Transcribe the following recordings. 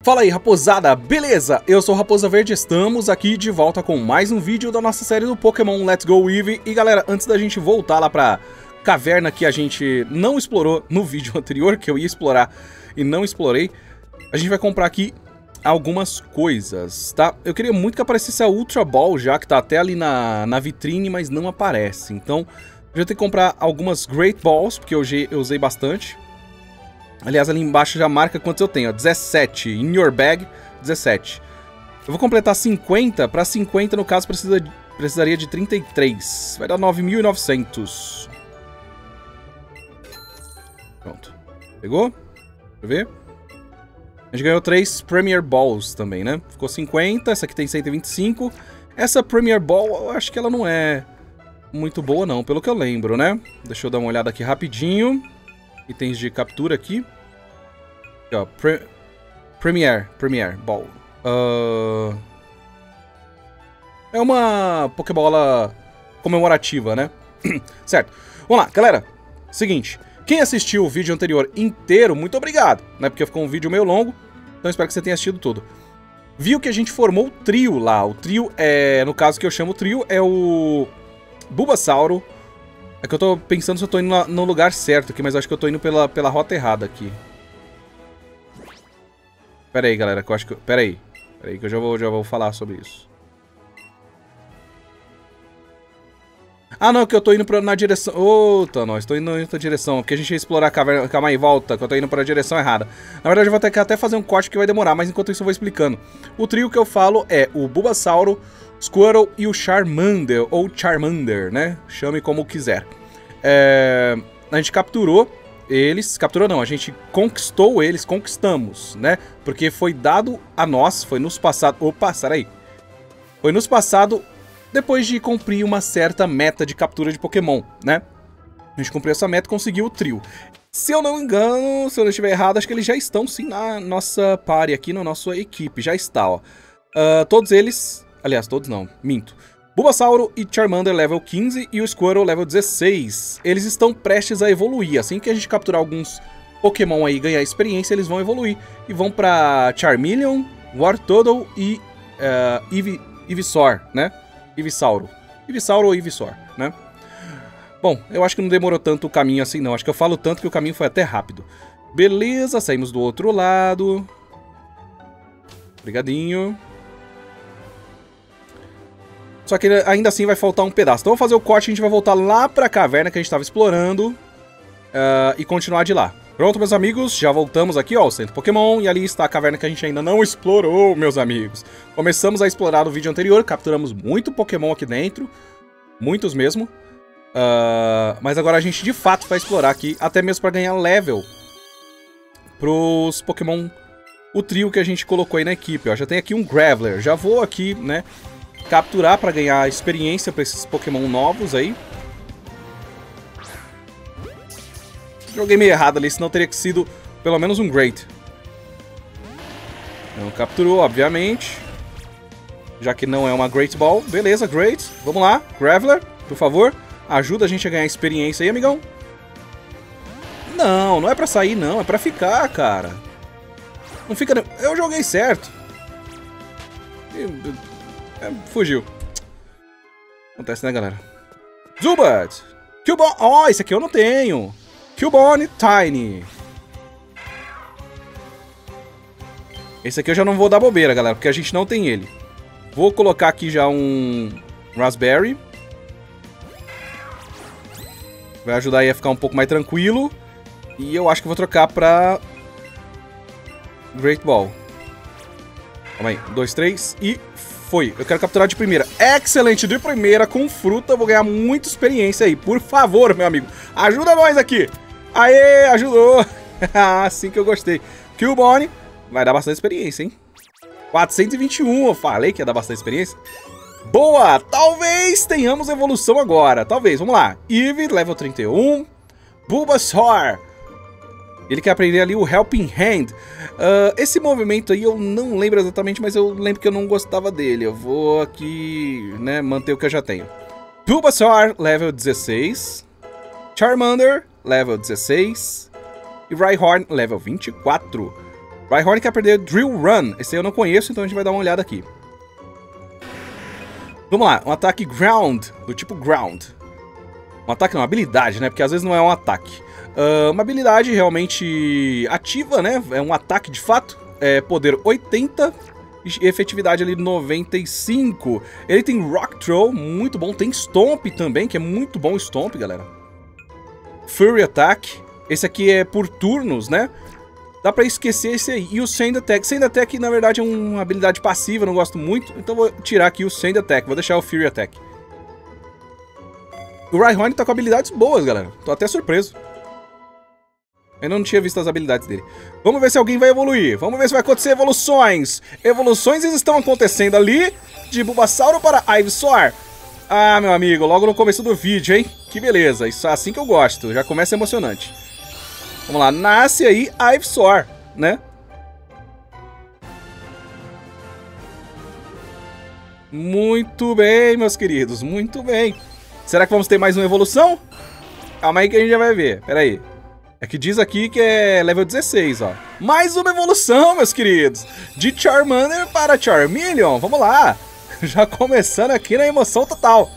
Fala aí, raposada, beleza? Eu sou o Raposa Verde, estamos aqui de volta com mais um vídeo da nossa série do Pokémon Let's Go Eevee. E galera, antes da gente voltar lá pra caverna que a gente não explorou no vídeo anterior, que eu ia explorar e não explorei, a gente vai comprar aqui algumas coisas, tá? Eu queria muito que aparecesse a Ultra Ball já, que tá até ali na vitrine, mas não aparece. Então, eu já tenho que comprar algumas Great Balls, porque eu usei bastante. Aliás, ali embaixo já marca quantos eu tenho, ó, 17, in your bag, 17. Eu vou completar 50, para 50 no caso precisaria de 33, vai dar 9.900. Pronto, pegou? Deixa eu ver. A gente ganhou 3 Premier Balls também, né? Ficou 50, essa aqui tem 125. Essa Premier Ball, eu acho que ela não é muito boa não, pelo que eu lembro, né? Deixa eu dar uma olhada aqui rapidinho. Itens de captura aqui. Aqui, ó, Premier Ball. É uma Pokébola comemorativa, né? Certo. Vamos lá, galera. Seguinte. Quem assistiu o vídeo anterior inteiro, muito obrigado, né? Porque ficou um vídeo meio longo. Então espero que você tenha assistido tudo. Viu que a gente formou o trio lá. O trio é... No caso que eu chamo trio, é o Bulbasauro. É que eu tô pensando se eu tô indo no lugar certo aqui, mas eu acho que eu tô indo pela rota errada aqui. Pera aí, galera, que eu acho que... Pera aí que eu já vou falar sobre isso. Ah, não, que eu tô indo na direção... Outra, nós, tô indo na outra direção, porque a gente ia explorar a caverna... Calma aí, volta, que eu tô indo pra direção errada. Na verdade, eu vou ter que até fazer um corte que vai demorar, mas enquanto isso eu vou explicando. O trio que eu falo é o Bulbasauro, Squirtle e o Charmander, ou Charmander, né? Chame como quiser. A gente capturou eles, capturou não, a gente conquistou eles, conquistamos, né? Porque foi dado a nós, foi nos passado... Opa, sai aí. Foi nos passado depois de cumprir uma certa meta de captura de Pokémon, né? A gente cumpriu essa meta e conseguiu o trio. Se eu não me engano, se eu não estiver errado, acho que eles já estão sim na nossa party aqui, na nossa equipe, já está, ó. Todos eles... Aliás, todos não, minto. Bulbasauro e Charmander level 15 e o Squirtle level 16. Eles estão prestes a evoluir. Assim que a gente capturar alguns Pokémon aí e ganhar experiência, eles vão evoluir. E vão pra Charmeleon, Wartortle e Ivysaur, né? Ivysauro ou Ivysaur, né? Bom, eu acho que não demorou tanto o caminho assim não. Acho que eu falo tanto que o caminho foi até rápido. Beleza, saímos do outro lado. Obrigadinho. Só que ainda assim vai faltar um pedaço. Então vamos fazer o corte e a gente vai voltar lá pra caverna que a gente estava explorando. E continuar de lá. Pronto, meus amigos, já voltamos aqui, ó, o Centro Pokémon. E ali está a caverna que a gente ainda não explorou, meus amigos. Começamos a explorar no vídeo anterior, capturamos muito Pokémon aqui dentro. Muitos mesmo. Mas agora a gente de fato vai explorar aqui, até mesmo para ganhar level pros Pokémon, o trio que a gente colocou aí na equipe, ó. Já tem aqui um Graveler, já vou aqui, né, capturar para ganhar experiência para esses Pokémon novos aí. Joguei meio errado ali, senão teria que sido pelo menos um Great. Não capturou, obviamente. Já que não é uma Great Ball. Beleza, Great. Vamos lá, Graveler, por favor. Ajuda a gente a ganhar experiência aí, amigão. Não, não é pra sair não, é pra ficar, cara. Não fica... Eu joguei certo. Fugiu. Acontece, né, galera? Zubat! Cubone! Ó, esse aqui eu não tenho. Cubone Tiny. Esse aqui eu já não vou dar bobeira, galera, porque a gente não tem ele. Vou colocar aqui já um Raspberry. Vai ajudar aí a ficar um pouco mais tranquilo. E eu acho que vou trocar pra Great Ball. Calma aí, 1, 2, 3 e foi. Eu quero capturar de primeira. Excelente, de primeira com fruta. Eu vou ganhar muita experiência aí. Por favor, meu amigo, ajuda nós aqui. Aê, ajudou. Assim que eu gostei. Cubone vai dar bastante experiência, hein? 421, eu falei que ia dar bastante experiência. Boa, talvez tenhamos evolução agora. Talvez, vamos lá. Eevee, level 31. Bulbasaur. Ele quer aprender ali o Helping Hand. Esse movimento aí eu não lembro exatamente, mas eu lembro que eu não gostava dele. Eu vou aqui, né, manter o que eu já tenho. Bulbasaur, level 16. Charmander, level 16. E Rhyhorn, level 24. Rhyhorn quer perder Drill Run. Esse aí eu não conheço, então a gente vai dar uma olhada aqui. Vamos lá, um ataque Ground, do tipo Ground. Um ataque não, uma habilidade, né? Porque às vezes não é um ataque. Uma habilidade realmente ativa, né? É um ataque de fato. É poder 80 e efetividade ali 95. Ele tem Rock Throw, muito bom. Tem Stomp também, que é muito bom Stomp, galera. Fury Attack. Esse aqui é por turnos, né? Dá pra esquecer esse aí. E o Sand Attack. Sand Attack, na verdade, é uma habilidade passiva, não gosto muito. Então vou tirar aqui o Sand Attack. Vou deixar o Fury Attack. O Rhyhorn tá com habilidades boas, galera. Tô até surpreso. Ainda não tinha visto as habilidades dele. Vamos ver se alguém vai evoluir. Vamos ver se vai acontecer evoluções. Evoluções estão acontecendo ali. De Bulbasauro para Ivysaur. Ah, meu amigo, logo no começo do vídeo, hein? Que beleza. Isso é assim que eu gosto. Já começa emocionante. Vamos lá, nasce aí Ivysaur, né? Muito bem, meus queridos, muito bem. Será que vamos ter mais uma evolução? Calma aí que a gente já vai ver, pera aí. É que diz aqui que é level 16, ó. Mais uma evolução, meus queridos. De Charmander para Charmeleon, vamos lá. Já começando aqui na emoção total.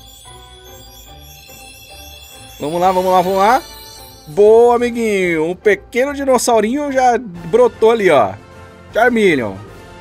Vamos lá, vamos lá, vamos lá. Boa, amiguinho. Um pequeno dinossaurinho já brotou ali, ó. Charmeleon.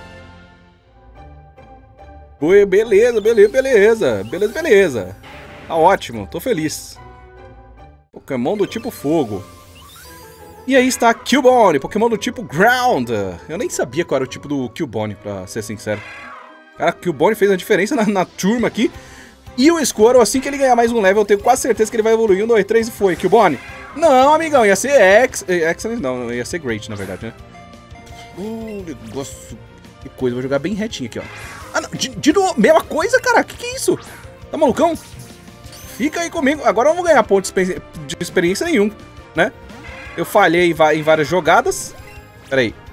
Beleza, beleza, beleza. Beleza, beleza. Tá ótimo, tô feliz. Pokémon do tipo fogo. E aí está Cubone, Pokémon do tipo Ground. Eu nem sabia qual era o tipo do Cubone, pra ser sincero. Cara, Cubone fez a diferença na turma aqui. E o Squirtle, assim que ele ganhar mais um level, eu tenho quase certeza que ele vai evoluir. 1, 2, 3 e foi. Cubone. Não, amigão, ia ser Excellent, não, ia ser Great, na verdade, né? Negócio, que coisa, vou jogar bem retinho aqui, ó. Ah, não, de novo, mesma coisa, cara, que é isso? Tá malucão? Fica aí comigo, agora eu não vou ganhar ponto de experiência nenhum, né? Eu falhei em várias jogadas. Pera aí.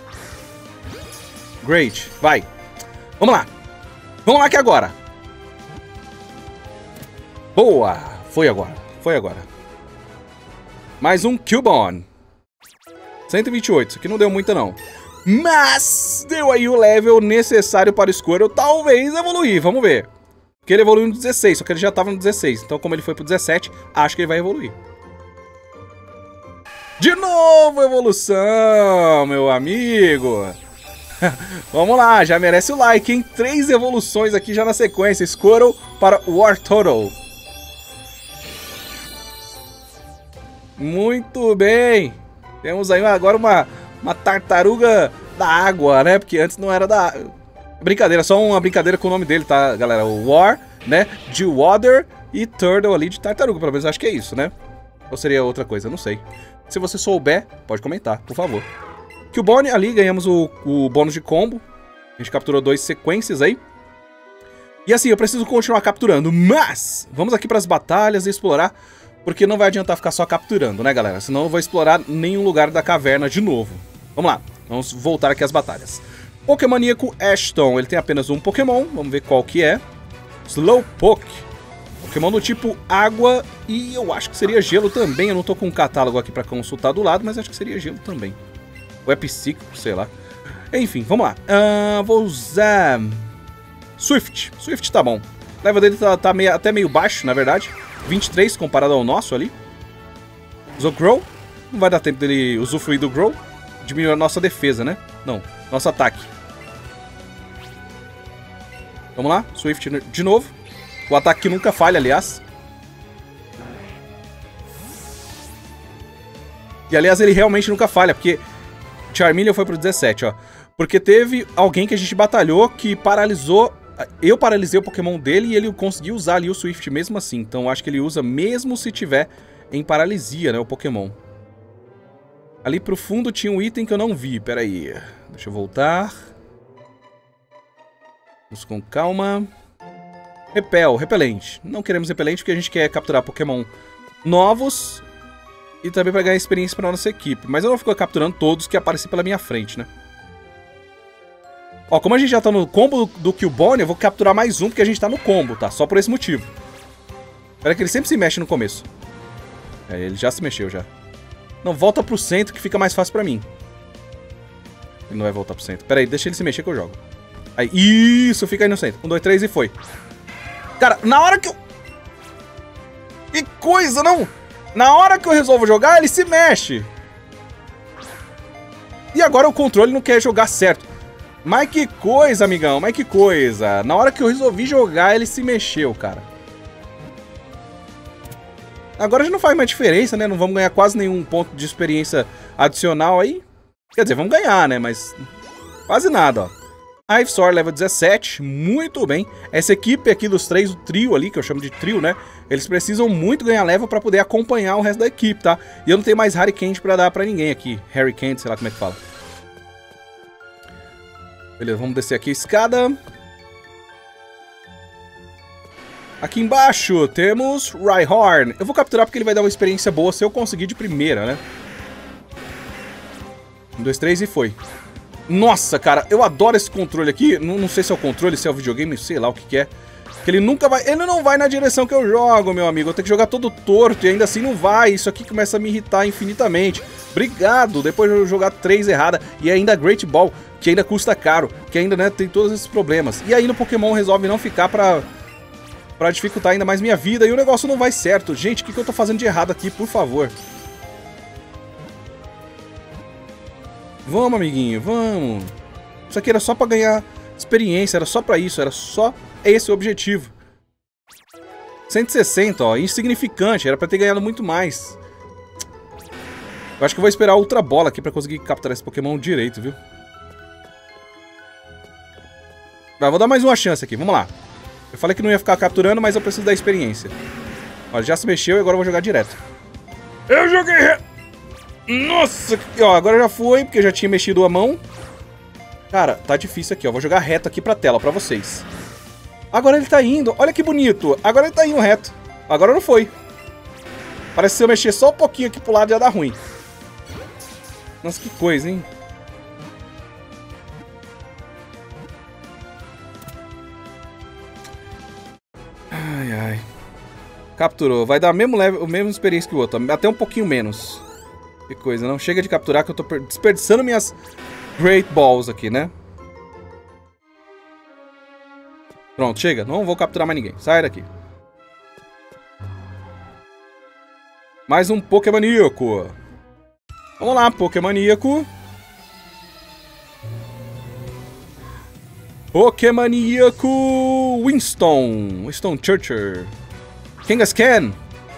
Great, vai. Vamos lá. Vamos lá que agora. Boa, foi agora, foi agora. Mais um Cubone. 128, isso aqui não deu muita não. Mas deu aí o level necessário para o Squirtle talvez evoluir, vamos ver. Porque ele evoluiu no 16, só que ele já estava no 16. Então como ele foi pro 17, acho que ele vai evoluir. De novo evolução, meu amigo. Vamos lá, já merece o like, hein? 3 evoluções aqui já na sequência. Squirtle para Wartortle. Muito bem. Temos aí agora uma tartaruga da água, né? Porque antes não era da... Brincadeira, só uma brincadeira com o nome dele, tá, galera? O War, né? De Water e Turtle ali de tartaruga. Pelo menos acho que é isso, né? Ou seria outra coisa, não sei. Se você souber, pode comentar, por favor. Cubone, ali ganhamos o bônus de combo. A gente capturou 2 sequências aí. E assim, eu preciso continuar capturando. Mas, vamos aqui para as batalhas e explorar. Porque não vai adiantar ficar só capturando, né, galera? Senão eu vou explorar nenhum lugar da caverna de novo. Vamos lá, vamos voltar aqui às batalhas. Pokémoníaco Ashton, ele tem apenas um Pokémon. Vamos ver qual que é. Slowpoke. Pokémon do tipo água e eu acho que seria gelo também. Eu não tô com um catálogo aqui pra consultar do lado, mas acho que seria gelo também. Ou é psíquico, sei lá. Enfim, vamos lá. Vou usar... Swift. Swift tá bom. O level dele tá até meio baixo, na verdade. 23 comparado ao nosso ali. Usou Grow. Não vai dar tempo dele usufruir do Grow. Diminuir a nossa defesa, né? Não, nosso ataque. Vamos lá, Swift de novo. O ataque que nunca falha, aliás. E aliás, ele realmente nunca falha, porque Charmeleon foi pro 17, ó. Porque teve alguém que a gente batalhou que paralisou... Eu paralisei o Pokémon dele e ele conseguiu usar ali o Swift mesmo assim. Então eu acho que ele usa mesmo se tiver em paralisia, né, o Pokémon. Ali pro fundo tinha um item que eu não vi, pera aí. Deixa eu voltar. Vamos com calma. Repelente. Não queremos repelente porque a gente quer capturar Pokémon novos e também para ganhar experiência para nossa equipe. Mas eu não fico capturando todos que aparecem pela minha frente, né? Ó, como a gente já tá no combo do Cubone, eu vou capturar mais um porque a gente tá no combo, tá? Só por esse motivo. Espera que ele sempre se mexe no começo. É, ele já se mexeu já. Não, volta pro centro que fica mais fácil pra mim. Ele não vai voltar pro centro. Pera aí, deixa ele se mexer que eu jogo. Aí, isso, fica aí no centro. 1, 2, 3 e foi. Cara, na hora que eu... Que coisa, não! Na hora que eu resolvo jogar, ele se mexe. E agora o controle não quer jogar certo. Mas que coisa, amigão, mas que coisa. Na hora que eu resolvi jogar, ele se mexeu, cara. Agora já não faz mais diferença, né? Não vamos ganhar quase nenhum ponto de experiência adicional aí. Quer dizer, vamos ganhar, né? Mas quase nada, ó. Ivysaur level 17, muito bem. Essa equipe aqui dos três, o trio ali, que eu chamo de trio, né? Eles precisam muito ganhar level pra poder acompanhar o resto da equipe, tá? E eu não tenho mais Hurricane pra dar pra ninguém aqui. Hurricane, sei lá como é que fala. Beleza, vamos descer aqui a escada. Aqui embaixo temos Rhyhorn. Eu vou capturar porque ele vai dar uma experiência boa se eu conseguir de primeira, né? 1, 2, 3 e foi. Nossa, cara, eu adoro esse controle aqui. Não sei se é o controle, se é o videogame, sei lá o que que é. Que ele nunca vai... Ele não vai na direção que eu jogo, meu amigo. Eu tenho que jogar todo torto e ainda assim não vai. Isso aqui começa a me irritar infinitamente. Obrigado, depois de eu jogar 3 errada. E ainda Great Ball, que ainda custa caro. Que ainda, né, tem todos esses problemas. E aí no Pokémon resolve não ficar pra dificultar ainda mais minha vida. E o negócio não vai certo. Gente, o que eu tô fazendo de errado aqui, por favor? Vamos, amiguinho, vamos. Isso aqui era só pra ganhar experiência, era só pra isso, era só esse o objetivo. 160, ó, insignificante, era pra ter ganhado muito mais. Eu acho que eu vou esperar a Ultra Bola aqui pra conseguir capturar esse Pokémon direito, viu? Vai, vou dar mais uma chance aqui, vamos lá. Eu falei que não ia ficar capturando, mas eu preciso da experiência. Ó, já se mexeu e agora eu vou jogar direto. Eu joguei... Nossa, ó, agora já foi, porque eu já tinha mexido a mão. Cara, tá difícil aqui, ó. Vou jogar reto aqui pra tela, pra vocês. Agora ele tá indo, olha que bonito. Agora ele tá indo reto. Agora não foi. Parece que se eu mexer só um pouquinho aqui pro lado já dá ruim. Nossa, que coisa, hein? Ai, ai. Capturou, vai dar mesmo level, a mesma experiência que o outro. Até um pouquinho menos. Que coisa, não? Chega de capturar que eu tô desperdiçando minhas Great Balls aqui, né? Pronto, chega. Não vou capturar mais ninguém. Sai daqui. Mais um Pokémoníaco. Vamos lá, Pokémoníaco. Pokémoníaco Winston. Winston Churchill. Kangaskhan.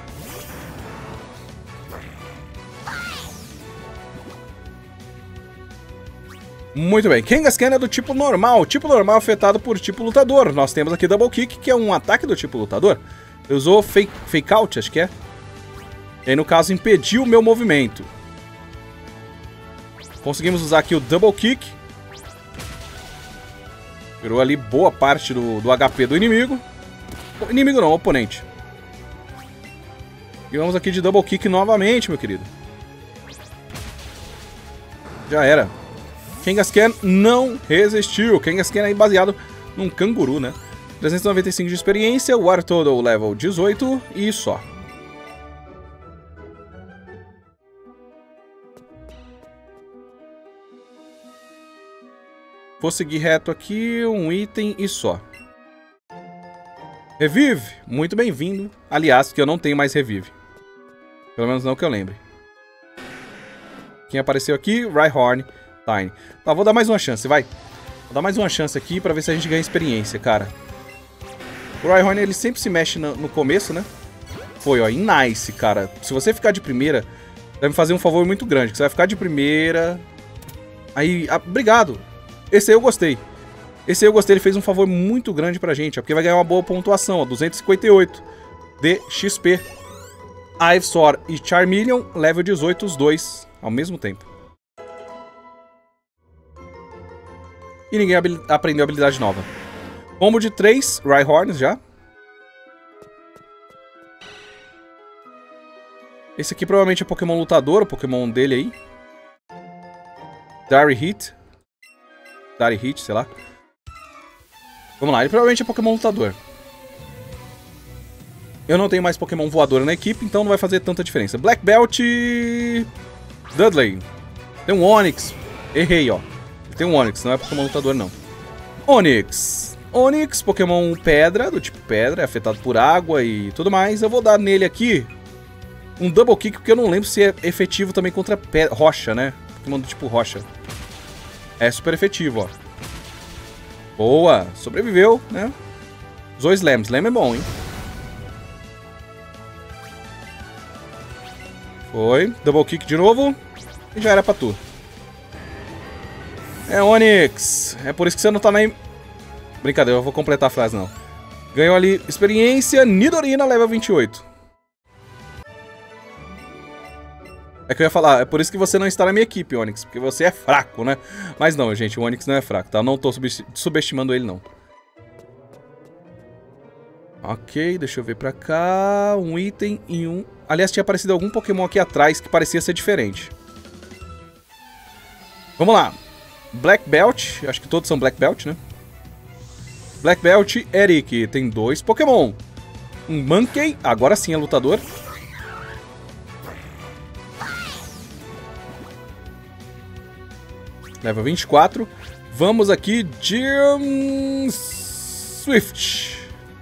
Muito bem, Kangaskhan é do tipo normal. Tipo normal afetado por tipo lutador. Nós temos aqui Double Kick, que é um ataque do tipo lutador. Eu usou Fake Out, acho que é. E aí, no caso, impediu o meu movimento. Conseguimos usar aqui o Double Kick. Virou ali boa parte do HP do inimigo. Inimigo não, oponente. E vamos aqui de Double Kick novamente, meu querido. Já era. Kangaskhan não resistiu. Kangaskhan aí baseado num canguru, né? 395 de experiência, War Total level 18 e só. Vou seguir reto aqui, um item e só. Revive, muito bem-vindo. Aliás, que eu não tenho mais Revive. Pelo menos não que eu lembre. Quem apareceu aqui? Rhyhorn. Tiny. Tá, vou dar mais uma chance, vai. Vou dar mais uma chance aqui pra ver se a gente ganha experiência, cara. O Rhyhorn, ele sempre se mexe no começo, né? Foi, ó, em Nice, cara. Se você ficar de primeira, vai me fazer um favor muito grande. Que você vai ficar de primeira... Aí, obrigado. Esse aí eu gostei. Esse aí eu gostei, ele fez um favor muito grande pra gente, ó. Porque vai ganhar uma boa pontuação, ó. 258 de XP. Ivysaur e Charmeleon, level 18, os dois ao mesmo tempo. E ninguém aprendeu habilidade nova. Combo de 3 Rhyhorns já. Esse aqui provavelmente é Pokémon lutador, o Pokémon dele aí. Dari Hit, sei lá. Vamos lá, ele provavelmente é Pokémon lutador. Eu não tenho mais Pokémon voador na equipe, então não vai fazer tanta diferença. Black Belt... Dudley. Tem um Onix. Errei, ó. tem um Onix, não é Pokémon lutador, não. Onix. Onix, Pokémon pedra, do tipo pedra, é afetado por água e tudo mais. Eu vou dar nele aqui um Double Kick, porque eu não lembro se é efetivo também contra rocha, né? Pokémon do tipo rocha. É super efetivo, ó. Boa, sobreviveu, né? Usou Slam. Slam é bom, hein? Foi. Double Kick de novo. E já era pra tu. É Onix. É por isso que você não tá na... Brincadeira, eu vou completar a frase, não. Ganhou ali experiência. Nidorina, level 28. É que eu ia falar, é por isso que você não está na minha equipe, Onix. Porque você é fraco, né? Mas não, gente, o Onix não é fraco, tá? Eu não tô subestimando ele, não. Ok, deixa eu ver pra cá. Um item e um... Aliás, tinha aparecido algum Pokémon aqui atrás que parecia ser diferente. Vamos lá. Black Belt. Acho que todos são Black Belt, né? Black Belt, Eric. Tem 2 Pokémon. Um Monkey. Agora sim é lutador. Level 24. Vamos aqui de... Swift.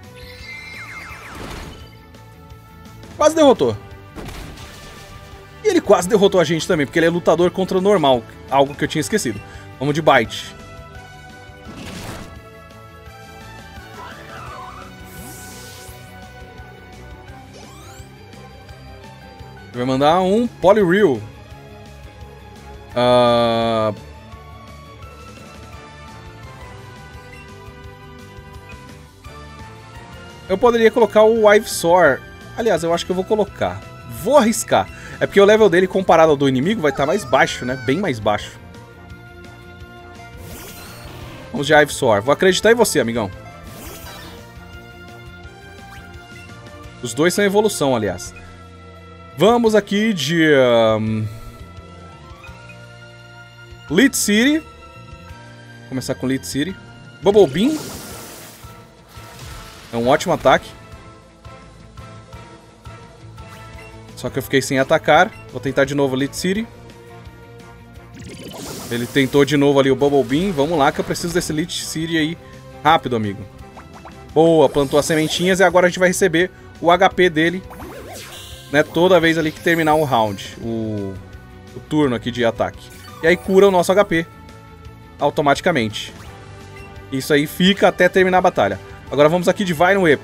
Quase derrotou. E ele quase derrotou a gente também, porque ele é lutador contra o normal. Algo que eu tinha esquecido. Vamos de Bite. Vai mandar um Poliwhirl. Eu poderia colocar o Ivysaur. Aliás, eu acho que eu vou colocar. Vou arriscar. É porque o level dele comparado ao do inimigo vai estar mais baixo, né? Bem mais baixo. Vamos de Ivysaur. Vou acreditar em você, amigão. Os dois são evolução, aliás. Vamos aqui de... Lead City. Vou começar com Lead City. Bubble Beam. É um ótimo ataque. Só que eu fiquei sem atacar. Vou tentar de novo Lead City. Ele tentou de novo ali o Bubble Beam. Vamos lá que eu preciso desse Lead City aí rápido, amigo. Boa, plantou as sementinhas e agora a gente vai receber o HP dele, né, toda vez ali que terminar o round. O turno aqui de ataque. E aí cura o nosso HP automaticamente. Isso aí fica até terminar a batalha. Agora vamos aqui de Vine Whip.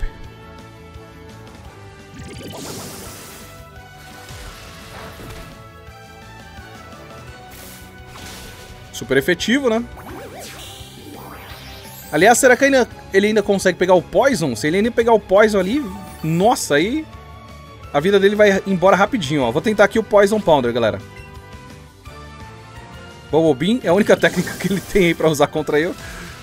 Super efetivo, né? Aliás, será que ele ainda consegue pegar o Poison? Se ele ainda pegar o Poison ali, nossa, aí a vida dele vai embora rapidinho, ó. Vou tentar aqui o Poison Pounder, galera. Bubble Beam é a única técnica que ele tem aí pra usar contra eu.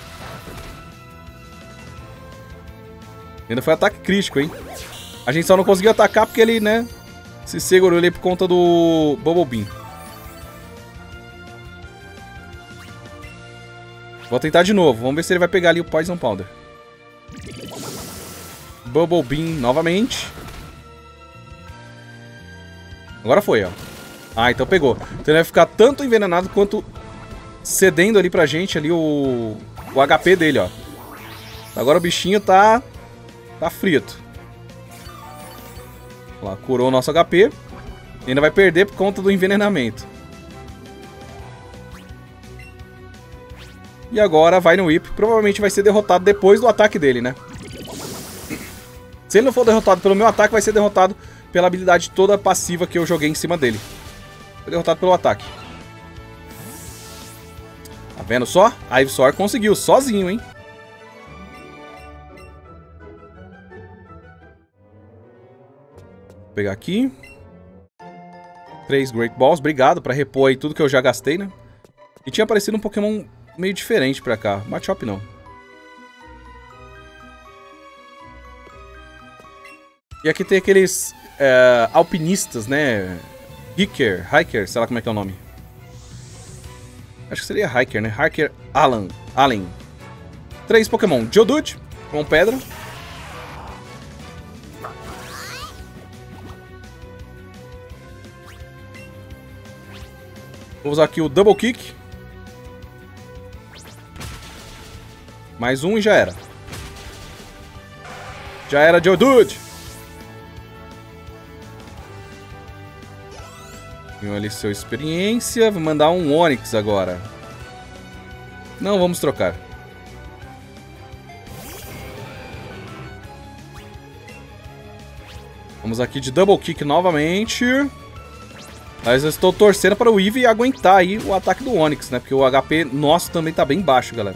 Ainda foi ataque crítico, hein? A gente só não conseguiu atacar porque ele, né, se segurou ali por conta do Bubble Beam. Vou tentar de novo. Vamos ver se ele vai pegar ali o Poison Powder. Bubble Beam novamente. Agora foi, ó. Ah, então pegou. Então ele vai ficar tanto envenenado quanto cedendo ali pra gente ali o HP dele, ó. Agora o bichinho tá frito. Lá, curou o nosso HP. E ainda vai perder por conta do envenenamento. E agora vai no Whip. Provavelmente vai ser derrotado depois do ataque dele, né? Se ele não for derrotado pelo meu ataque, vai ser derrotado pela habilidade toda passiva que eu joguei em cima dele. Foi derrotado pelo ataque. Tá vendo só? A Ivysaur conseguiu, sozinho, hein? Vou pegar aqui. 3 Great Balls. Obrigado pra repor aí tudo que eu já gastei, né? E tinha aparecido um Pokémon meio diferente pra cá. Machop não. E aqui tem aqueles alpinistas, né? Hiker, sei lá como é que é o nome. Acho que seria Hiker, né? Hiker Allen. 3 Pokémon. Geodude, com pedra. Vou usar aqui o Double Kick. Mais um e já era. Já era, Geodude. Ganhou ali sua experiência. Vou mandar um Onix agora. Não, vamos trocar. Vamos aqui de Double Kick novamente. Mas eu estou torcendo para o Eevee aguentar aí o ataque do Onix, né? Porque o HP nosso também tá bem baixo, galera.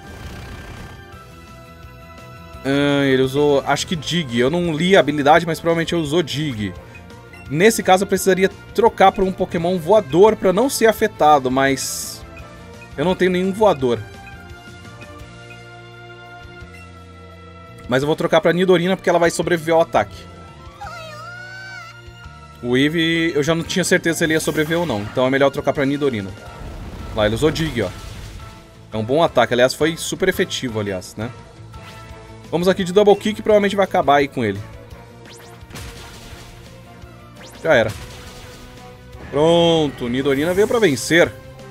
Ele usou, acho que Dig. Eu não li a habilidade, mas provavelmente ele usou Dig. Nesse caso eu precisaria trocar por um Pokémon voador para não ser afetado, mas eu não tenho nenhum voador. Mas eu vou trocar para Nidorina porque ela vai sobreviver ao ataque. O Eevee, eu já não tinha certeza se ele ia sobreviver ou não, então é melhor trocar para Nidorina. Lá, ele usou Dig, ó. É um bom ataque, aliás, foi super efetivo, aliás, né? Vamos aqui de Double Kick, provavelmente vai acabar aí com ele. Já era. Pronto, Nidorina veio pra vencer.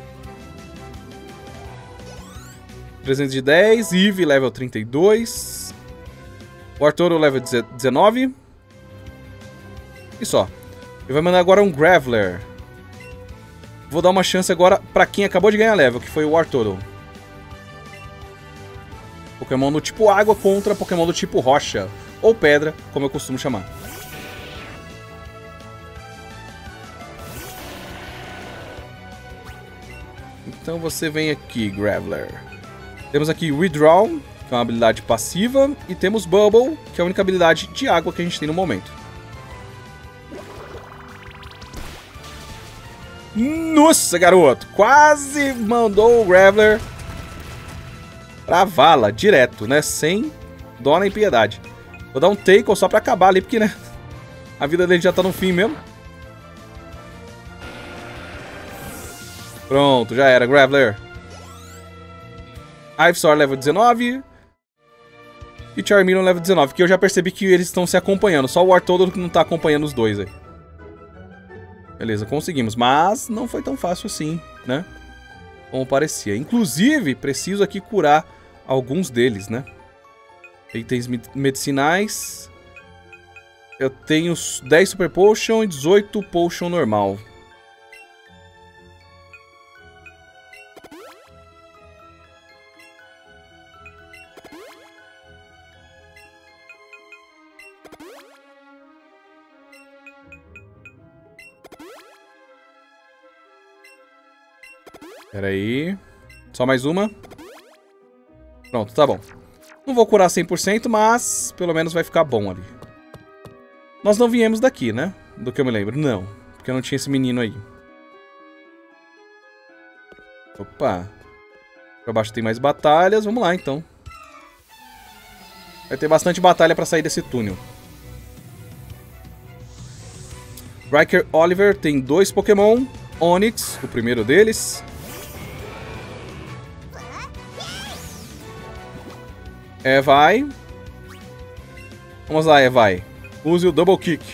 310, Eevee level 32. Wartortle level 19. E só. Ele vai mandar agora um Graveler. Vou dar uma chance agora pra quem acabou de ganhar level, que foi o Wartortle. Pokémon do tipo água contra Pokémon do tipo rocha. Ou pedra, como eu costumo chamar. Então você vem aqui, Graveler. Temos aqui Withdraw, que é uma habilidade passiva. E temos Bubble, que é a única habilidade de água que a gente tem no momento. Nossa, garoto! Quase mandou o Graveler pra vala, direto, né? Sem dó nem piedade. Vou dar um Tackle só pra acabar ali, porque, né? A vida dele já tá no fim mesmo. Pronto, já era, Graveler. Ivysaur level 19. E Charmeleon level 19, que eu já percebi que eles estão se acompanhando. Só o Wartortle que não tá acompanhando os dois aí. Beleza, conseguimos. Mas não foi tão fácil assim, né? Como parecia. Inclusive, preciso aqui curar alguns deles, né? Itens medicinais. Eu tenho 10 Super Potion e 18 Potion normal. Pera aí. Só mais uma. Pronto, tá bom. Não vou curar 100%, mas pelo menos vai ficar bom ali. Nós não viemos daqui, né? Do que eu me lembro. Não, porque eu não tinha esse menino aí. Opa. Pra baixo tem mais batalhas. Vamos lá, então. Vai ter bastante batalha pra sair desse túnel. Riker Oliver tem 2 Pokémon. Onix, o primeiro deles. Vai. Vamos lá, vai. Use o Double Kick.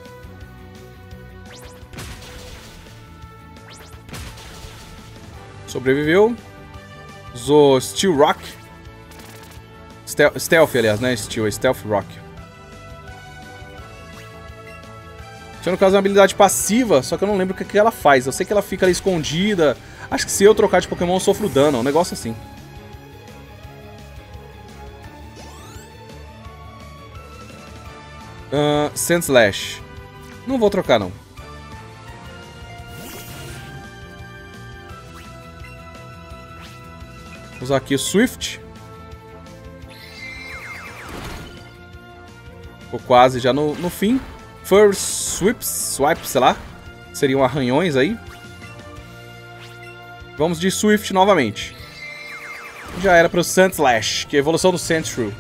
Sobreviveu. Usou Steel Rock. Stealth, aliás, né? Stealth Rock. Isso no caso é uma habilidade passiva, só que eu não lembro o que ela faz. Eu sei que ela fica ali escondida. Acho que se eu trocar de Pokémon eu sofro dano. É um negócio assim. Sandslash. Não vou trocar, não. Vou usar aqui o Swift. Tô quase já no fim. First Swipe, sei lá. Seriam arranhões aí. Vamos de Swift novamente. Já era para o Sandslash, que é a evolução do Sandshrew.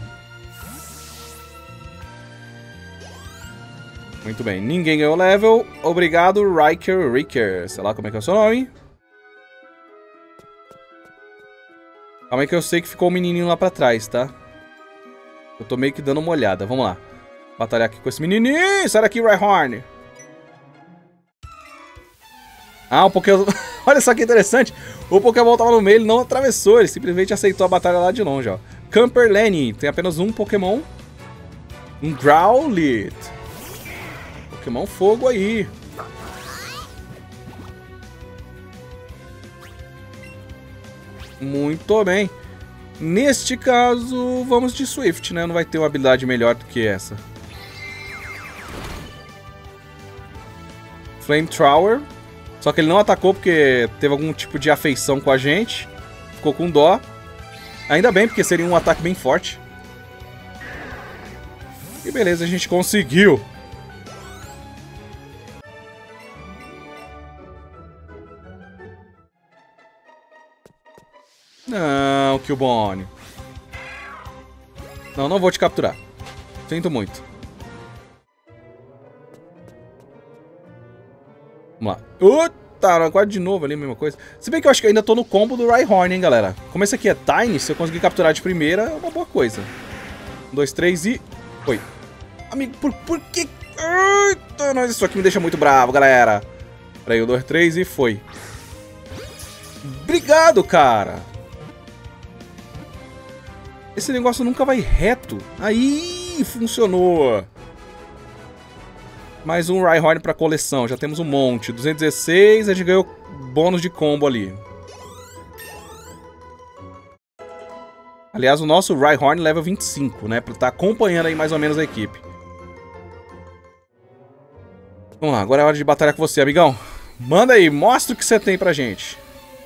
Muito bem, ninguém ganhou level. Obrigado, Riker. Sei lá como é que é o seu nome. Calma aí que eu sei que ficou um menininho lá pra trás, tá? Eu tô meio que dando uma olhada, vamos lá. Batalhar aqui com esse menininho. Sai daqui, Rhyhorn. Ah, o Olha só que interessante. O Pokémon tava no meio, ele não atravessou. Ele simplesmente aceitou a batalha lá de longe, ó. Camper Lenny. Tem apenas um Pokémon. Um Growlithe. Pokémon fogo aí. Muito bem. Neste caso, vamos de Swift, né? Não vai ter uma habilidade melhor do que essa. Flamethrower. Só que ele não atacou porque teve algum tipo de afeição com a gente. Ficou com dó. Ainda bem, porque seria um ataque bem forte. E beleza, a gente conseguiu. Não, Cubone. Não, não vou te capturar. Sinto muito. Vamos lá. Tá, quase de novo ali, a mesma coisa. Se bem que eu acho que eu ainda tô no combo do Rhyhorn, hein, galera. Como esse aqui é Tiny, se eu conseguir capturar de primeira, é uma boa coisa. 1, 2, 3 e... Foi. Amigo, por que... Eita, não, isso aqui me deixa muito bravo, galera. Peraí, 1, 2, 3 e foi. Obrigado, cara. Esse negócio nunca vai reto. Aí, funcionou. Mais um Rhyhorn pra coleção. Já temos um monte. 216, a gente ganhou bônus de combo ali. Aliás, o nosso Rhyhorn level 25, né? Pra estar acompanhando aí mais ou menos a equipe. Vamos lá, agora é hora de batalhar com você, amigão. Manda aí, mostra o que você tem pra gente.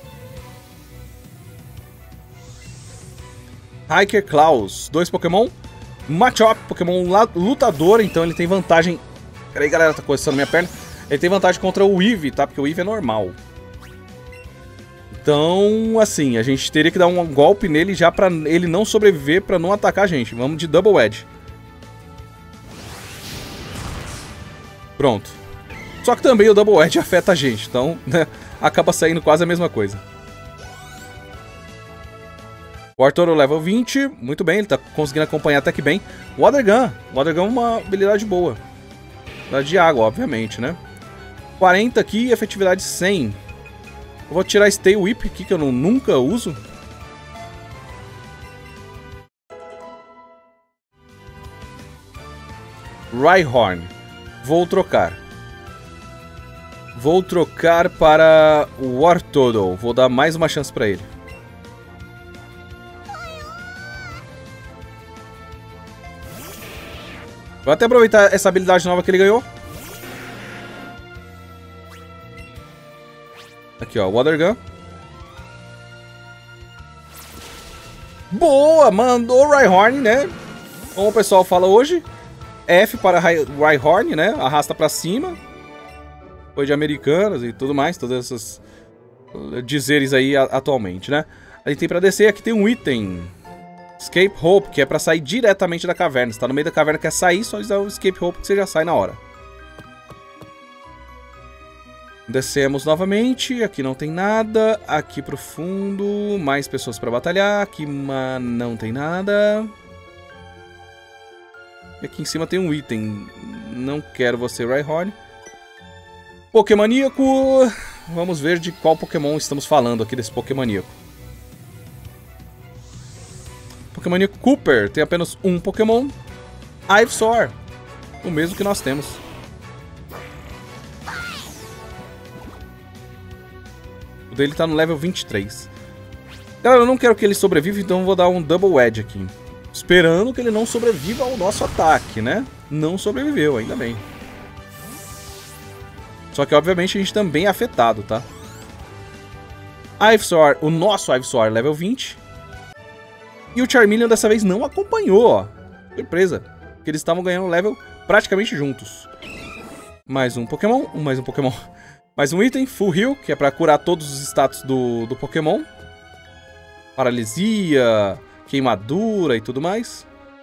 Hiker Klaus, 2 Pokémon. Machop, Pokémon lutador, então ele tem vantagem... Peraí, galera, tá coçando minha perna. Ele tem vantagem contra o Eevee, tá? Porque o Eevee é normal. Então, assim, a gente teria que dar um golpe nele já pra ele não sobreviver, pra não atacar a gente. Vamos de Double Edge. Pronto. Só que também o Double Edge afeta a gente, então, né, acaba saindo quase a mesma coisa. O Arturo level 20, muito bem, ele tá conseguindo acompanhar até que bem. O Water Gun é uma habilidade boa. De água, obviamente, né? 40 aqui, efetividade 100. Eu vou tirar Stay Whip aqui, que eu nunca uso. Rhyhorn. Vou trocar. Vou trocar para o Wartortle. Vou dar mais uma chance para ele. Vou até aproveitar essa habilidade nova que ele ganhou. Aqui, ó, Water Gun. Boa, mandou o Rhyhorn, né? Como o pessoal fala hoje. F para Rhyhorn, né? Arrasta pra cima. Foi de Americanas e tudo mais. Todas essas dizeres aí atualmente, né? A gente tem pra descer. Aqui tem um item. Escape Hope, que é pra sair diretamente da caverna. Você tá no meio da caverna, quer sair, só usar o Escape Hope que você já sai na hora. Descemos novamente. Aqui não tem nada. Aqui pro fundo. Mais pessoas pra batalhar. Aqui não tem nada. E aqui em cima tem um item. Não quero você, Rhyhorn. Pokémoníaco. Vamos ver de qual Pokémon estamos falando aqui desse Pokémoníaco. Pokémoníaco Cooper. Tem apenas um Pokémon. Ivysaur. O mesmo que nós temos. O dele tá no level 23. Galera, eu não quero que ele sobreviva, então eu vou dar um Double Edge aqui. Esperando que ele não sobreviva ao nosso ataque, né? Não sobreviveu, ainda bem. Só que, obviamente, a gente também é afetado, tá? Ivysaur, o nosso Ivysaur, level 20. E o Charmeleon dessa vez não acompanhou, ó. Surpresa. Porque eles estavam ganhando level praticamente juntos. Mais um Pokémon, mais um Pokémon. Mais um item, Full Heal, que é pra curar todos os status do Pokémon. Paralisia, queimadura e tudo mais.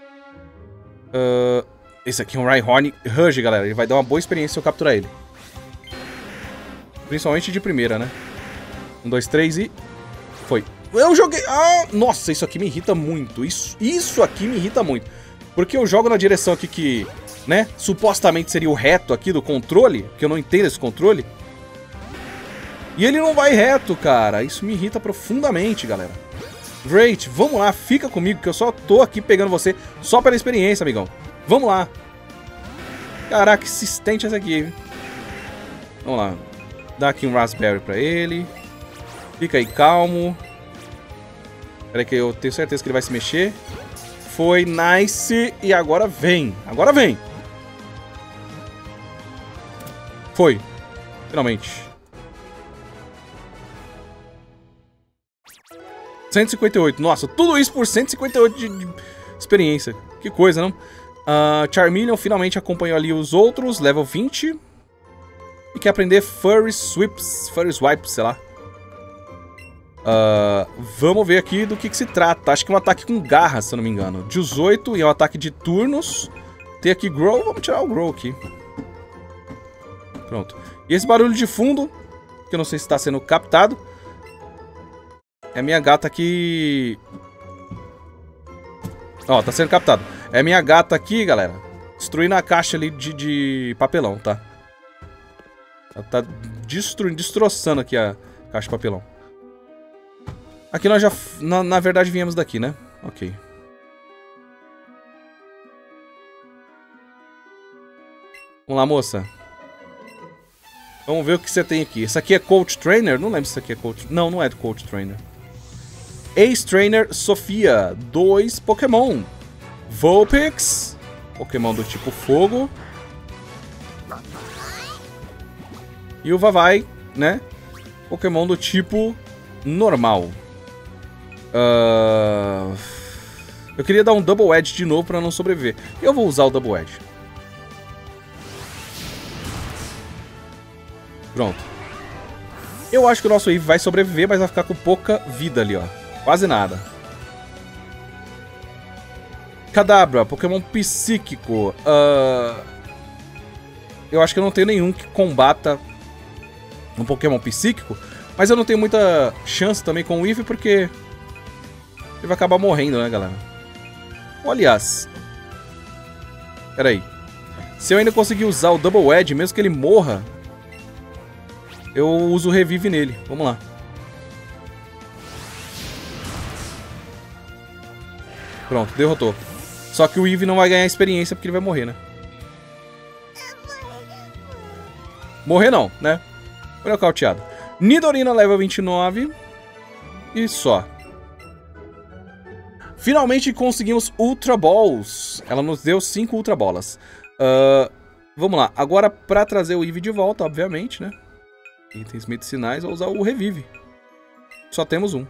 Esse aqui é um Rhyhorn Rush, galera. Ele vai dar uma boa experiência se eu capturar ele. Principalmente de primeira, né? 1, 2, 3 e... Foi. Eu joguei... Ah, nossa, isso aqui me irrita muito. Isso aqui me irrita muito. Porque eu jogo na direção aqui que, né, supostamente seria o reto aqui do controle, que eu não entendo esse controle. E ele não vai reto, cara. Isso me irrita profundamente, galera. Great, vamos lá, fica comigo, que eu só tô aqui pegando você só pela experiência, amigão. Vamos lá. Caraca, que insistente essa aqui, hein? Vamos lá. Dá aqui um Raspberry pra ele. Fica aí calmo. Pera aí que eu tenho certeza que ele vai se mexer. Foi, nice. E agora vem. Agora vem. Foi. Finalmente. 158. Nossa, tudo isso por 158 de experiência. Que coisa, não? Charmeleon finalmente acompanhou ali os outros. Level 20. E quer aprender Furry Swipes. Furry Swipes, sei lá. Vamos ver aqui do que se trata. Acho que é um ataque com garra, se eu não me engano. 18 e é um ataque de turnos. Tem aqui Grow. Vamos tirar o Grow aqui. Pronto. E esse barulho de fundo, que eu não sei se está sendo captado, é a minha gata aqui. Ó, tá sendo captado. É a minha gata aqui, galera, destruindo a caixa ali de papelão, tá? Ela tá destroçando aqui a caixa de papelão. Aqui nós já, na verdade, viemos daqui, né? Ok. Vamos lá, moça. Vamos ver o que você tem aqui. Esse aqui é Coach Trainer? Não lembro se isso aqui é Coach... Não, não é Coach Trainer. Ace Trainer Sofia. 2 Pokémon. Vulpix. Pokémon do tipo fogo. E o Vavai, né? Pokémon do tipo normal. Eu queria dar um Double Edge de novo pra não sobreviver. Eu vou usar o Double Edge. Pronto. Eu acho que o nosso Eevee vai sobreviver, mas vai ficar com pouca vida ali, ó. Quase nada. Kadabra, Pokémon psíquico. Eu acho que eu não tenho nenhum que combata um Pokémon psíquico. Mas eu não tenho muita chance também com o Eevee, porque ele vai acabar morrendo, né, galera? Aliás. Pera aí. Se eu ainda conseguir usar o Double Edge, mesmo que ele morra, eu uso o Revive nele. Vamos lá. Pronto, derrotou. Só que o Eevee não vai ganhar experiência porque ele vai morrer, né? Morrer não, né? Foi nocauteado. Nidorina level 29. E só. Finalmente conseguimos Ultra Balls. Ela nos deu 5 Ultra Bolas. Vamos lá. Agora, pra trazer o Eevee de volta, obviamente, né? Itens medicinais, vou usar o Revive. Só temos um.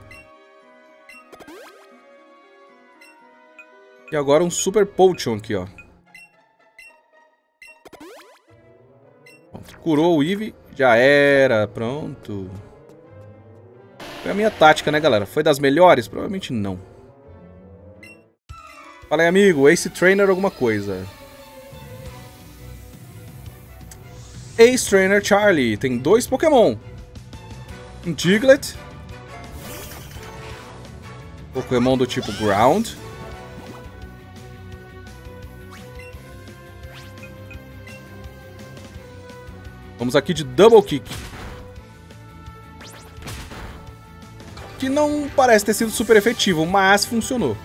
E agora um Super Potion aqui, ó. Pronto. Curou o Eevee. Já era. Pronto. Foi a minha tática, né, galera? Foi das melhores? Provavelmente não. Fala aí, amigo. Ace Trainer alguma coisa. Ace Trainer Charlie. Tem 2 Pokémon. Um Diglett. Pokémon do tipo Ground. Vamos aqui de Double Kick. Que não parece ter sido super efetivo, mas funcionou.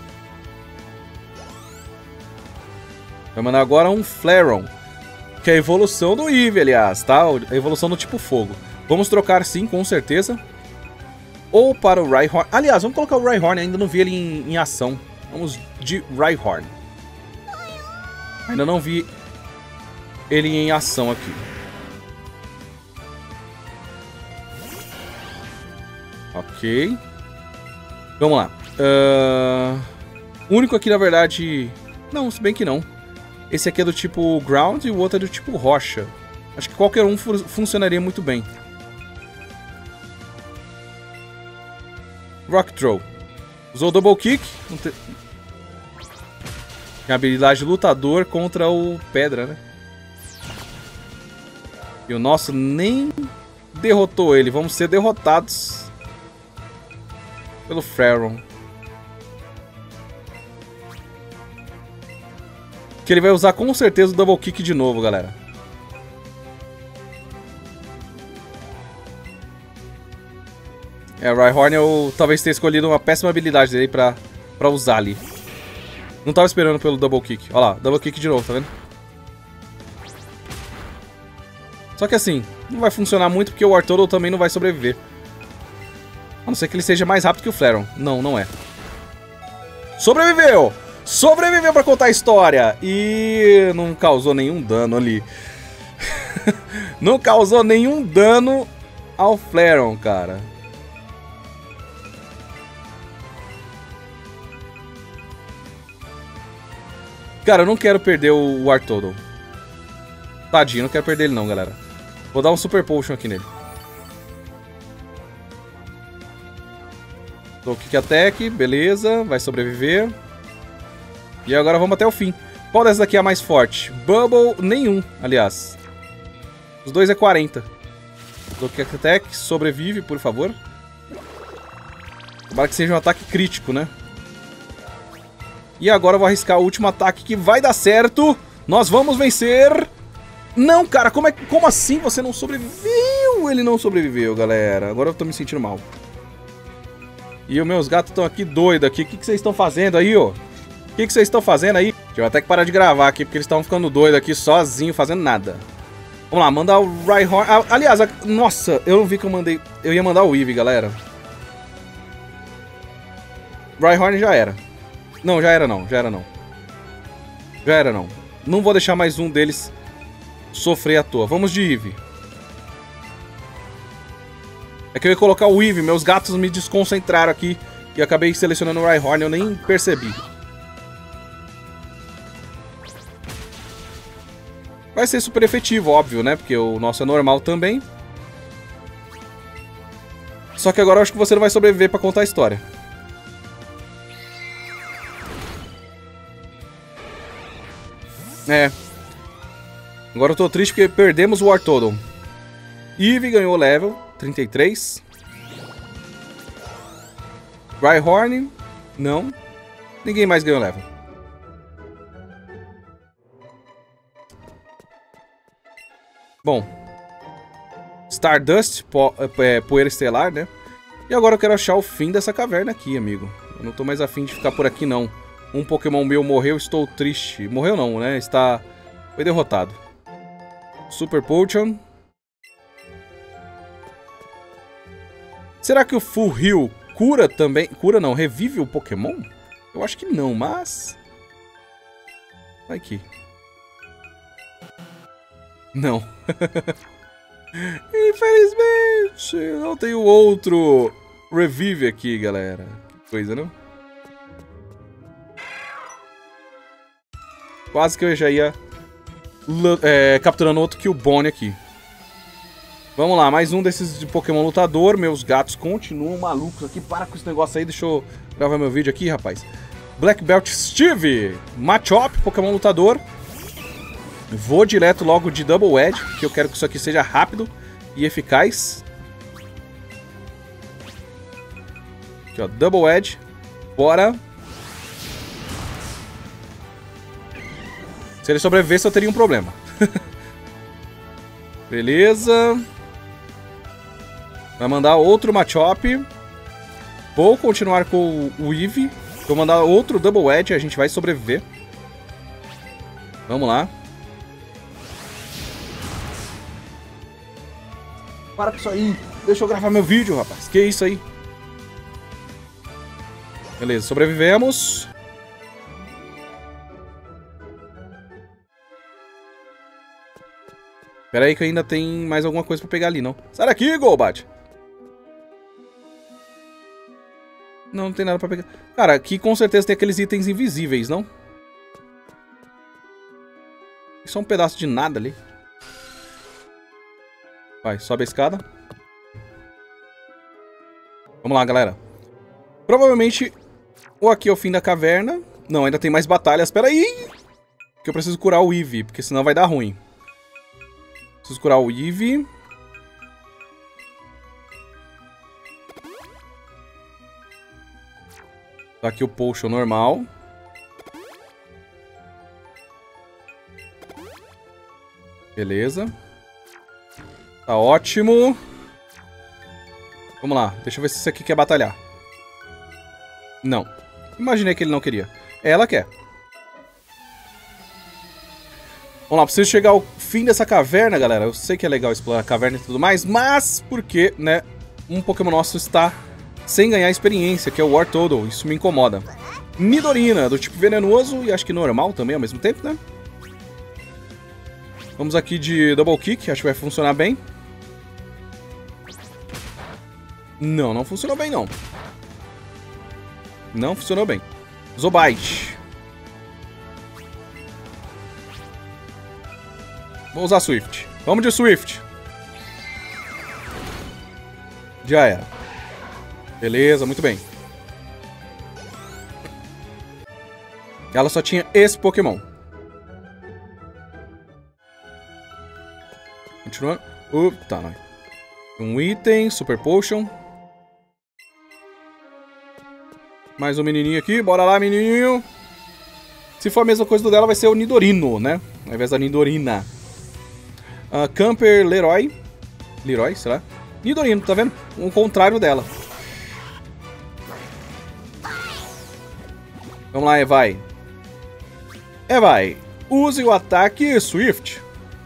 Vai mandar agora um Flareon. Que é a evolução do Eevee, aliás, tá? A evolução do tipo fogo. Vamos trocar sim, com certeza. Ou para o Rhyhorn. Aliás, vamos colocar o Rhyhorn, ainda não vi ele em ação. Vamos de Rhyhorn. Ainda não vi ele em ação aqui. Ok. Vamos lá. O único aqui, na verdade... Não, se bem que não. Esse aqui é do tipo Ground e o outro é do tipo Rocha. Acho que qualquer um funcionaria muito bem. Rock Throw. Usou Double Kick. Tem habilidade lutador contra o Pedra, né? E o nosso nem derrotou ele. Vamos ser derrotados pelo Flareon. Que ele vai usar com certeza o Double Kick de novo, galera. É, o Rhyhorn eu talvez tenha escolhido uma péssima habilidade dele pra usar ali. Não tava esperando pelo Double Kick. Olha lá, Double Kick de novo, tá vendo? Só que assim, não vai funcionar muito porque o Wartortle também não vai sobreviver. A não ser que ele seja mais rápido que o Flareon. Não, não é. Sobreviveu! Sobreviveu pra contar a história! E não causou nenhum dano ali. Não causou nenhum dano ao Flareon, cara. Cara, eu não quero perder o Wartortle. Tadinho, não quero perder ele não, galera. Vou dar um Super Potion aqui nele. Dou Kick Attack, beleza, vai sobreviver. E agora vamos até o fim. Qual dessas daqui é a mais forte? Bubble, nenhum, aliás. Os dois é 40. Dou Kick Attack, sobrevive, por favor. Tomara que seja um ataque crítico, né? E agora eu vou arriscar o último ataque que vai dar certo. Nós vamos vencer. Não, cara, como assim você não sobreviveu? Ele não sobreviveu, galera. Agora eu tô me sentindo mal. E os meus gatos estão aqui doidos aqui. O que vocês estão fazendo aí, ó? O que vocês estão fazendo aí? Deixa eu até que parar de gravar aqui, porque eles estão ficando doidos aqui sozinhos, fazendo nada. Vamos lá, mandar o Rhyhorn. Aliás, nossa, eu não vi que eu mandei. Eu ia mandar o Eevee, galera. Rhyhorn já era. Não, já era não, já era não. Já era não. Não vou deixar mais um deles sofrer à toa. Vamos de Eevee. É que eu ia colocar o Eevee, meus gatos me desconcentraram aqui e acabei selecionando o Rhyhorn, eu nem percebi. Vai ser super efetivo, óbvio, né? Porque o nosso é normal também. Só que agora eu acho que você não vai sobreviver pra contar a história. É. Agora eu tô triste porque perdemos o Wartortle. Eevee ganhou level 33. Rhyhorn, não. Ninguém mais ganhou level. Bom. Stardust, poeira estelar, né? E agora eu quero achar o fim dessa caverna aqui, amigo. Eu não tô mais afim de ficar por aqui, não. Um Pokémon meu morreu, estou triste. Morreu não, né? Foi derrotado. Super Potion. Será que o Full Heal cura também? Cura não, revive o Pokémon? Eu acho que não, mas... Vai aqui. Não. Infelizmente, não tem o outro Revive aqui, galera. Que coisa, não? Quase que eu já ia capturando outro Killbone aqui. Vamos lá, mais um desses de Pokémon lutador. Meus gatos continuam malucos aqui. Para com esse negócio aí, deixa eu gravar meu vídeo aqui, rapaz. Black Belt Steve, Machop, Pokémon lutador. Vou direto logo de Double Edge, que eu quero que isso aqui seja rápido e eficaz. Aqui, ó, Double Edge. Bora. Se ele sobrevivesse, eu teria um problema. Beleza. Vai mandar outro Machop. Vou continuar com o Eevee. Vou mandar outro Double Edge, a gente vai sobreviver. Vamos lá. Para com isso aí. Deixa eu gravar meu vídeo, rapaz. Que isso aí? Beleza, sobrevivemos. Pera aí que ainda tem mais alguma coisa pra pegar ali, não. Sai daqui, Golbat! Não, não tem nada pra pegar. Cara, aqui com certeza tem aqueles itens invisíveis, não? Só um pedaço de nada ali. Vai, sobe a escada. Vamos lá, galera. Provavelmente, ou aqui é o fim da caverna. Não, ainda tem mais batalhas. Pera aí! Que eu preciso curar o Eevee, porque senão vai dar ruim. Preciso curar o Eevee. Tá aqui o Potion normal. Beleza. Tá ótimo. Vamos lá, deixa eu ver se esse aqui quer batalhar. Não. Imaginei que ele não queria. Ela quer. Vamos lá, preciso chegar ao fim dessa caverna, galera. Eu sei que é legal explorar a caverna e tudo mais, mas porque, né, um Pokémon nosso está sem ganhar experiência, que é o Wartortle. Isso me incomoda. Nidorina, do tipo venenoso e acho que normal também ao mesmo tempo, né? Vamos aqui de Double Kick, acho que vai funcionar bem. Não, não funcionou bem, não. Não funcionou bem. Zobite. Vou usar Swift. Vamos de Swift. Já era. Beleza, muito bem. Ela só tinha esse Pokémon. Continuando. Tá, não. Um item, Super Potion. Mais um menininho aqui. Bora lá, menininho. Se for a mesma coisa do dela, vai ser o Nidorino, né? Ao invés da Nidorina. Camper Leroy. Leroy, será? Nidorino, tá vendo? O contrário dela. Vamos lá, Evai. Evai, use o ataque Swift.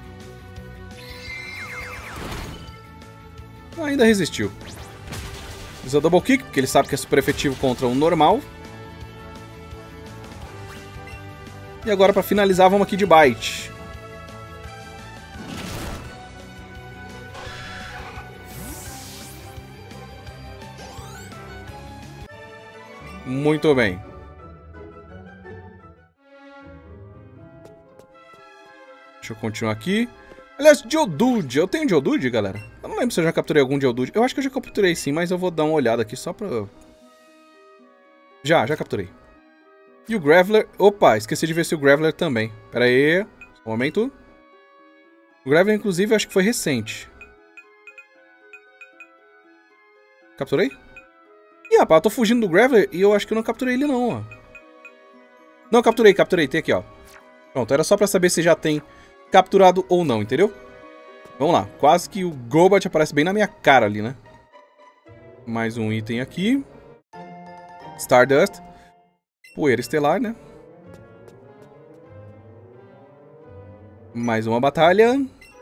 Ainda resistiu. Usa Double Kick, porque ele sabe que é super efetivo contra um normal. E agora, pra finalizar, vamos aqui de Bite. Muito bem. Deixa eu continuar aqui. Aliás, Geodude. Eu tenho Geodude, galera? Eu não lembro se eu já capturei algum Geodude. Eu acho que eu já capturei sim, mas eu vou dar uma olhada aqui só pra... Já capturei. E o Graveler... Opa, esqueci de ver se o Graveler também. Pera aí. Um momento. O Graveler, inclusive, eu acho que foi recente. Capturei? Ih, rapaz, eu tô fugindo do Graveler e eu acho que eu não capturei ele não, ó. Não, capturei. Tem aqui, ó. Pronto, era só pra saber se já tem capturado ou não, entendeu? Vamos lá. Quase que o Golbat aparece bem na minha cara ali, né? Mais um item aqui. Stardust. Poeira estelar, né? Mais uma batalha.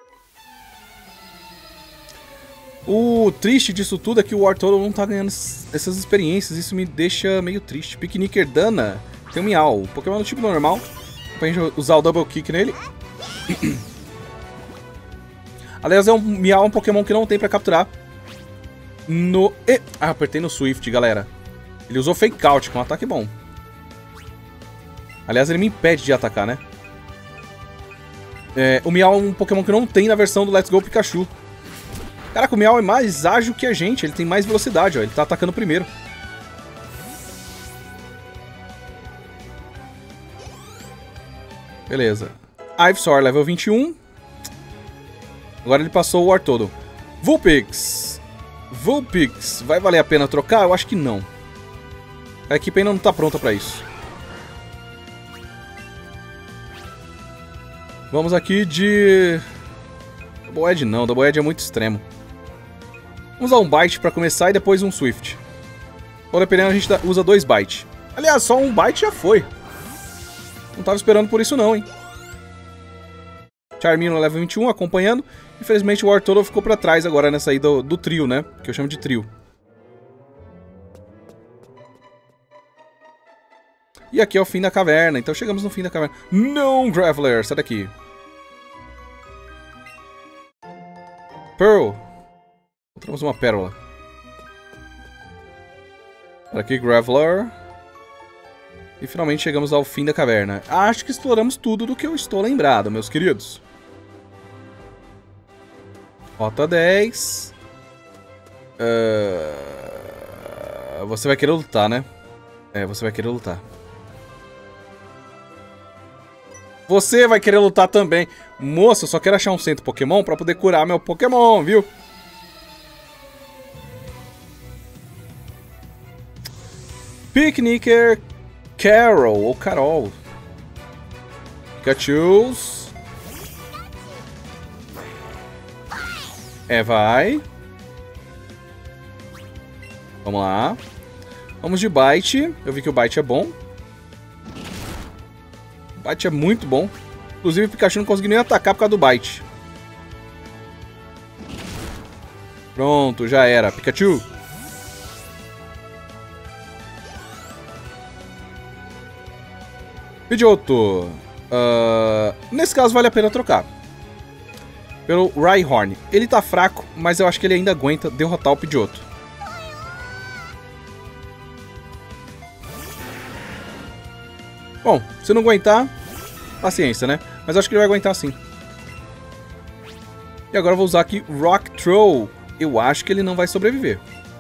O triste disso tudo é que o Wartortle não tá ganhando essas experiências. Isso me deixa meio triste. Picknicker Dana. Tem um Meow. Pokémon do tipo normal. Pra gente usar o Double Kick nele. Aliás, é um Meow, um Pokémon que não tem pra capturar. Apertei no Swift, galera. Ele usou Fake Out, que é um ataque bom. Aliás, ele me impede de atacar, né? O Meow é um Pokémon que não tem na versão do Let's Go Pikachu. Caraca, o Meow é mais ágil que a gente. Ele tem mais velocidade, ó. Ele tá atacando primeiro. Beleza. Ivysaur, level 21. Agora ele passou o Wartortle. Vulpix. Vulpix. Vai valer a pena trocar? Eu acho que não. A equipe ainda não tá pronta pra isso. Vamos aqui de... Double Edge não. Double Edge é muito extremo. Vamos usar um Bite pra começar e depois um Swift. Ou dependendo, a gente usa 2 Bite. Aliás, só um Bite já foi. Não tava esperando por isso não, hein. Charmeleon level 21, acompanhando. Infelizmente o Wartortle ficou pra trás agora nessa aí do trio, né? Que eu chamo de trio. E aqui é o fim da caverna. Então chegamos no fim da caverna. Não, Graveler, sai daqui. Pearl. Encontramos uma pérola. Aqui, Graveler. E finalmente chegamos ao fim da caverna. Acho que exploramos tudo do que eu estou lembrado, meus queridos. Rota 10. Você vai querer lutar, né? Você vai querer lutar. Você vai querer lutar também. Moça, eu só quero achar um centro Pokémon pra poder curar meu Pokémon, viu? Picknicker Carol, ou Carol. Pikachu's. Vai. Vamos lá. Vamos de Bite. Eu vi que o Bite é bom. O Bite é muito bom. Inclusive o Pikachu não conseguiu nem atacar por causa do Bite. Pronto, já era. Pikachu. Pidgeotto. Nesse caso vale a pena trocar. Pelo Rhyhorn. Ele tá fraco, mas eu acho que ele ainda aguenta derrotar o Pidgeotto. Bom, se não aguentar, paciência, né? Mas eu acho que ele vai aguentar sim. E agora eu vou usar aqui Rock Throw. Eu acho que ele não vai sobreviver.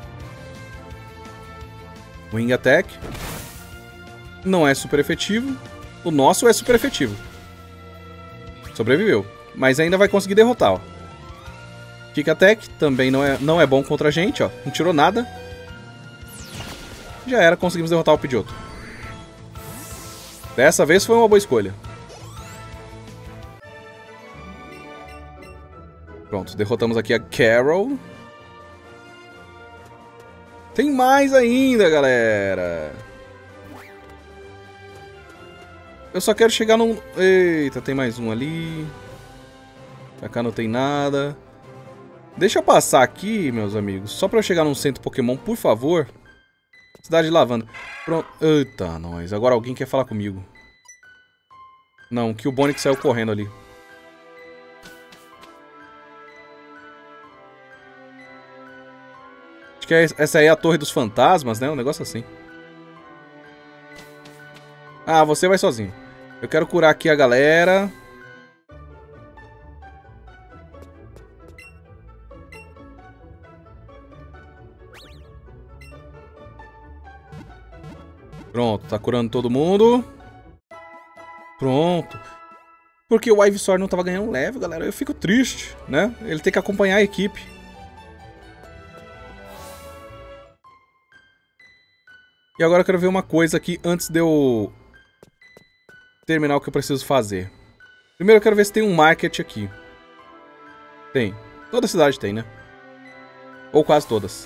Wing Attack. Não é super efetivo. O nosso é super efetivo. Sobreviveu. Mas ainda vai conseguir derrotar, ó. Kick Attack também não é bom contra a gente, ó. Não tirou nada. Já era, conseguimos derrotar o Pidgeotto. Dessa vez foi uma boa escolha. Pronto, derrotamos aqui a Carol. Tem mais ainda, galera. Eu só quero chegar num... Eita, tem mais um ali. Pra cá não tem nada. Deixa eu passar aqui, meus amigos. Só pra eu chegar num centro Pokémon, por favor. Cidade de Lavanda. Pronto. Eita, nós. Agora alguém quer falar comigo. Não, que o Bonnie saiu correndo ali. Acho que essa aí é a Torre dos Fantasmas, né? Um negócio assim. Ah, você vai sozinho. Eu quero curar aqui a galera. Pronto, tá curando todo mundo. Pronto. Porque o Ivysaur não tava ganhando leve, galera. Eu fico triste, né? Ele tem que acompanhar a equipe. E agora eu quero ver uma coisa aqui antes de eu terminar o que eu preciso fazer. Primeiro eu quero ver se tem um market aqui. Tem. Toda cidade tem, né? Ou quase todas.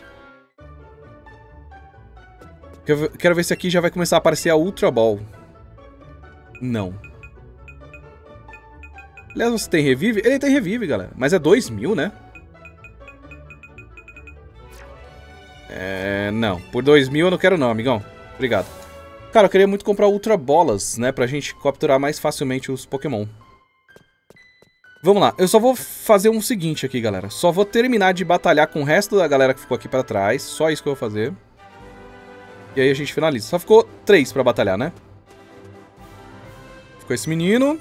Quero ver se aqui já vai começar a aparecer a Ultra Ball. Não. Aliás, você tem revive? Ele tem revive, galera. Mas é 2000, né? Não. Por 2000 eu não quero não, amigão. Obrigado. Cara, eu queria muito comprar Ultra Bolas, né? Pra gente capturar mais facilmente os Pokémon. Vamos lá. Eu só vou fazer um seguinte aqui, galera. Só vou terminar de batalhar com o resto da galera que ficou aqui pra trás. Só isso que eu vou fazer. E aí a gente finaliza. Só ficou 3 pra batalhar, né? Ficou esse menino.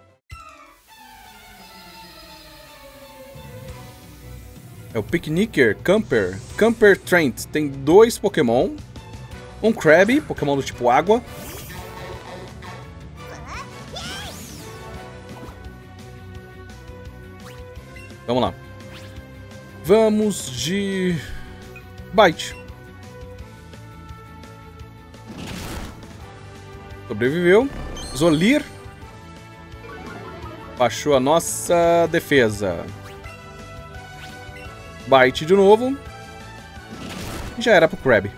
É o Picnicker, Camper. Camper Trent. Tem 2 Pokémon. Um Krabby, Pokémon do tipo água. Vamos lá. Vamos de... Bite. Sobreviveu. Zolir. Baixou a nossa defesa. Bite de novo. E já era pro Krabby.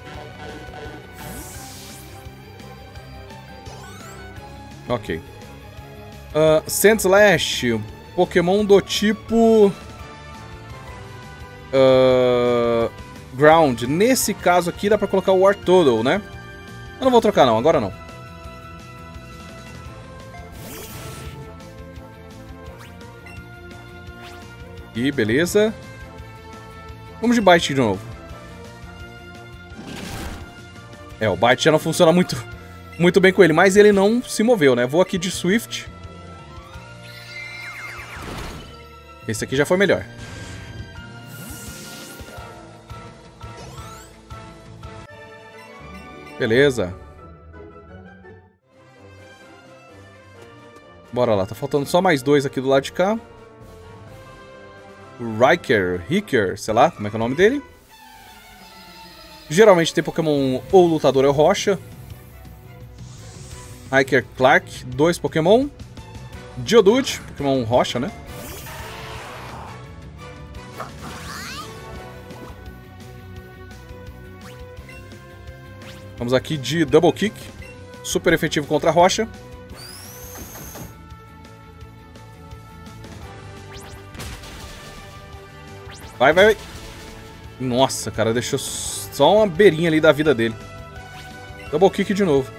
Ok. Sandslash. Pokémon do tipo... Ground. Nesse caso aqui dá pra colocar o Wartortle, né? Eu não vou trocar não, agora não. E beleza. Vamos de Bite de novo. O Bite já não funciona muito bem com ele, mas ele não se moveu, né? Vou aqui de Swift. Esse aqui já foi melhor. Beleza. Bora lá, tá faltando só mais 2 aqui do lado de cá. Riker, sei lá, como é que é o nome dele. Geralmente tem Pokémon ou lutador ou rocha. Riker Clark, 2 Pokémon. Geodude, Pokémon rocha, né? Vamos aqui de Double Kick. Super efetivo contra a rocha. Vai, vai, vai. Nossa, cara, deixou só uma beirinha ali da vida dele. Double Kick de novo.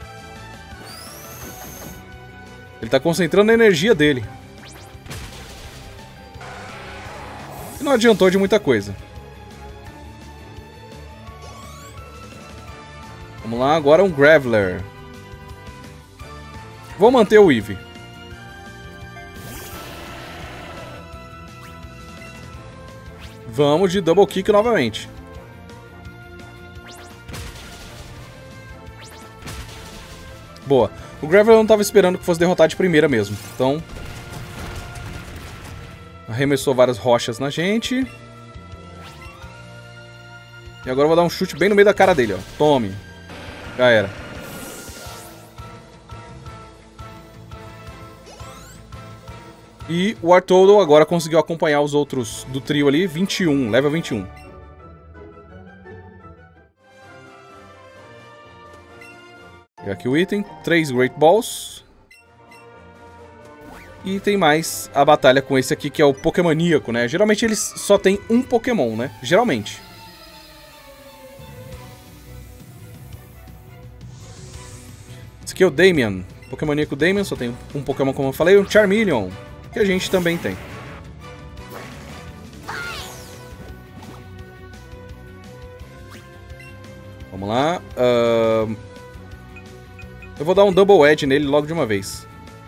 Ele tá concentrando a energia dele. E não adiantou de muita coisa. Vamos lá, agora um Graveler. Vou manter o Eevee. Vamos de Double Kick novamente. Boa. O Graveler não estava esperando que fosse derrotar de primeira mesmo. Então... arremessou várias rochas na gente. E agora eu vou dar um chute bem no meio da cara dele, ó. Tome. Já era. E o Wartortle agora conseguiu acompanhar os outros do trio ali. 21, level 21. E aqui o item. 3 Great Balls. E tem mais a batalha com esse aqui, que é o Pokémoníaco, né? Geralmente eles só tem um Pokémon, né? Geralmente. Esse aqui é o Damian. Pokémoníaco Damian, só tem um Pokémon, como eu falei. Um Charmeleon, que a gente também tem. Vamos lá. Eu vou dar um Double Edge nele logo de uma vez.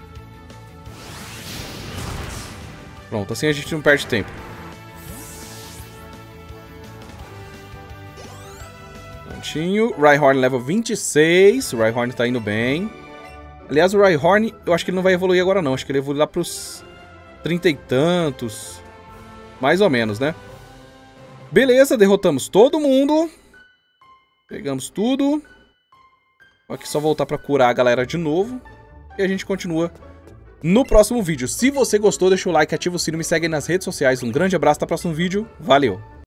Pronto, assim a gente não perde tempo. Prontinho. Rhyhorn level 26. O Rhyhorn tá indo bem. Aliás, o Rhyhorn, eu acho que ele não vai evoluir agora não. Acho que ele evolui lá pros 30 e tantos. Mais ou menos, né? Beleza, derrotamos todo mundo. Pegamos tudo. Aqui só voltar pra curar a galera de novo. E a gente continua no próximo vídeo. Se você gostou, deixa o like, ativa o sino, me segue aí nas redes sociais. Um grande abraço, até o próximo vídeo. Valeu!